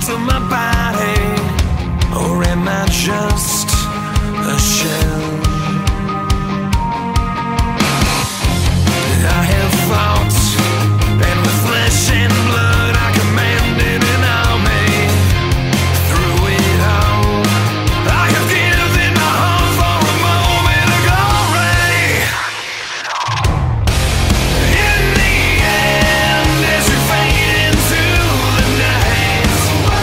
parts of my body, or am I just a shell? I have fought, and with flesh and blood I commanded an army. Through it all, I have given my heart for a moment of glory. In the end, as you fade into the night,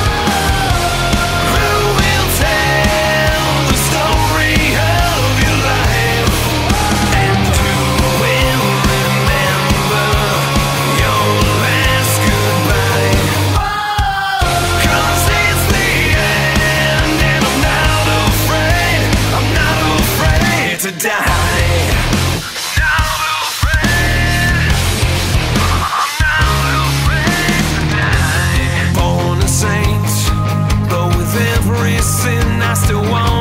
who will tell the story of your life? And who will remember your last goodbye? 'Cause it's the end, and I'm not afraid to die. Not afraid to die. Born a saint, but with every sin I still want